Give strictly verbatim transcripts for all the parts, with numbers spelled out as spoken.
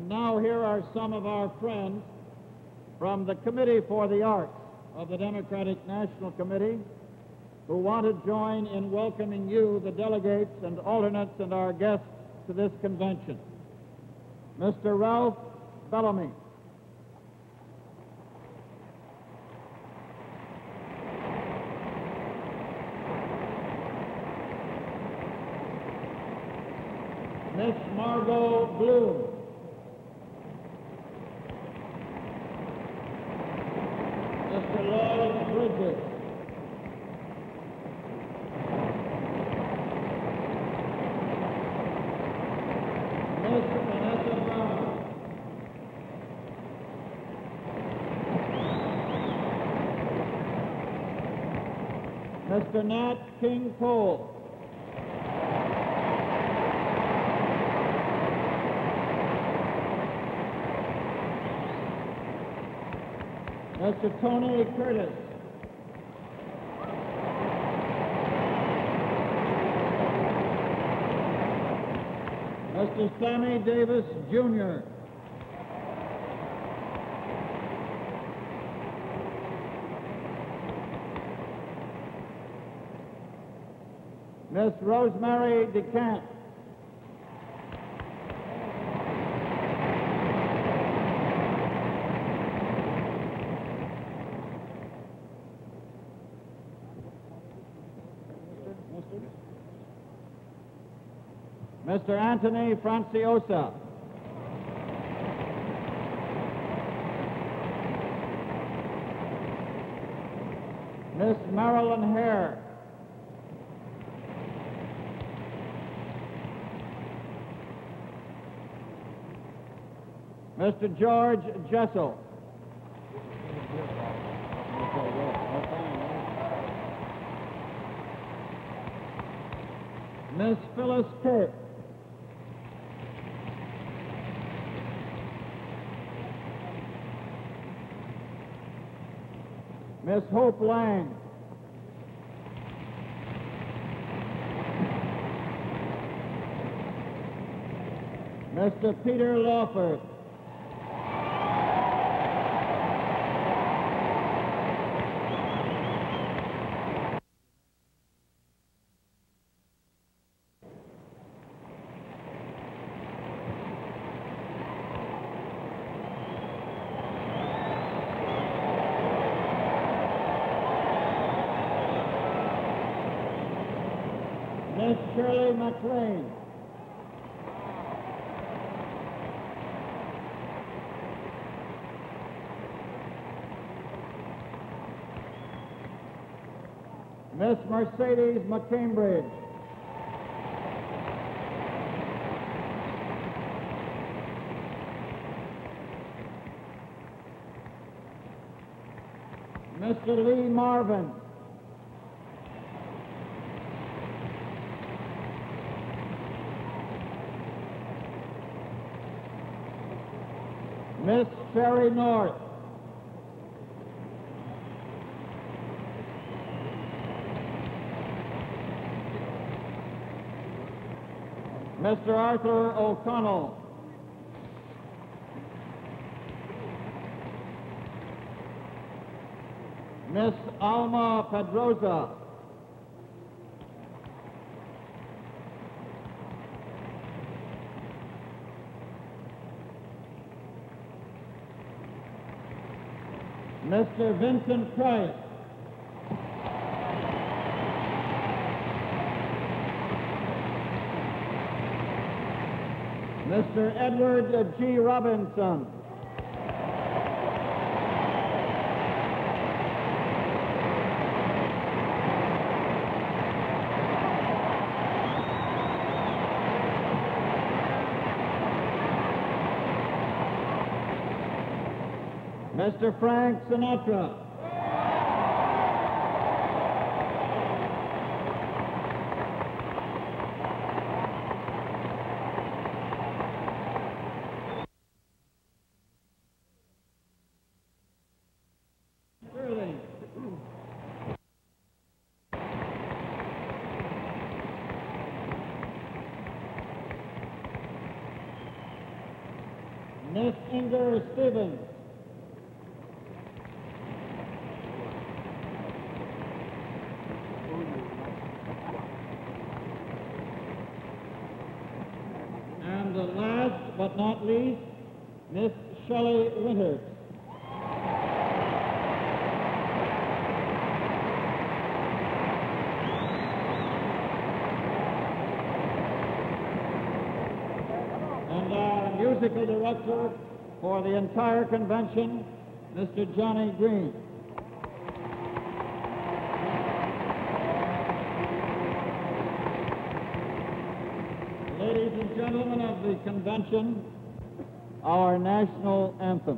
And now here are some of our friends from the Committee for the Arts of the Democratic National Committee who want to join in welcoming you, the delegates and alternates and our guests, to this convention. Mister Ralph Bellamy. Miss Margot Bloom. Mister Lloyd Bridges. Miss Vanessa Brown. Mister Nat King Cole. Mister Tony Curtis. Mister Sammy Davis, Junior Miss Rosemary DeCamp. Mister Anthony Franciosa. Miss Marilyn Hare. Mister George Jessel. Miss Phyllis Kirk. Miss Hope Lang. Mister Peter Lawford. Miss Shirley McLean. Miss Mercedes McCambridge. Mister Lee Marvin. Miss Sherry North. Mister Arthur O'Connell. Miss Alma Pedrosa. Mister Vincent Price. Mister Edward G. Robinson. Mister Frank Sinatra. Sterling. Miss Inger Stevens. And the last but not least, Miss Shelley Winters. And our musical director for the entire convention, Mister Johnny Green. Ladies and gentlemen of the convention, our national anthem.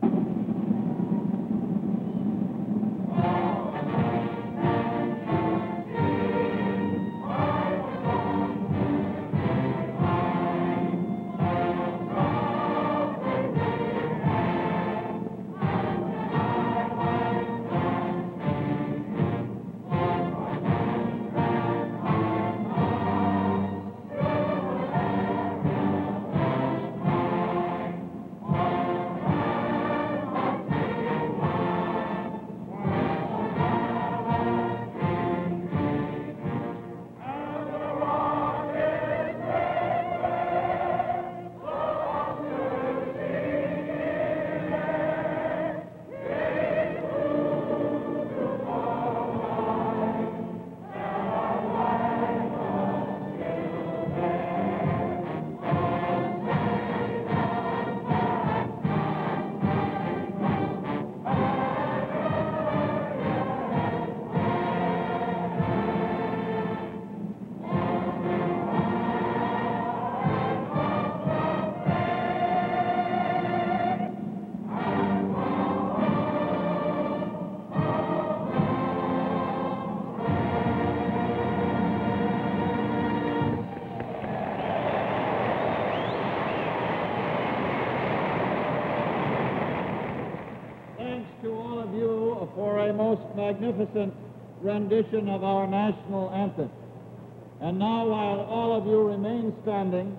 For a most magnificent rendition of our national anthem. And now, while all of you remain standing,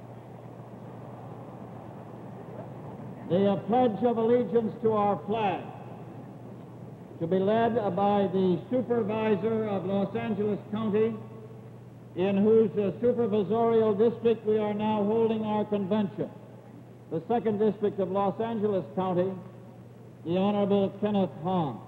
the uh, Pledge of Allegiance to our flag, to be led by the Supervisor of Los Angeles County, in whose uh, supervisorial district we are now holding our convention, the second district of Los Angeles County, the Honorable Kenneth Hahn.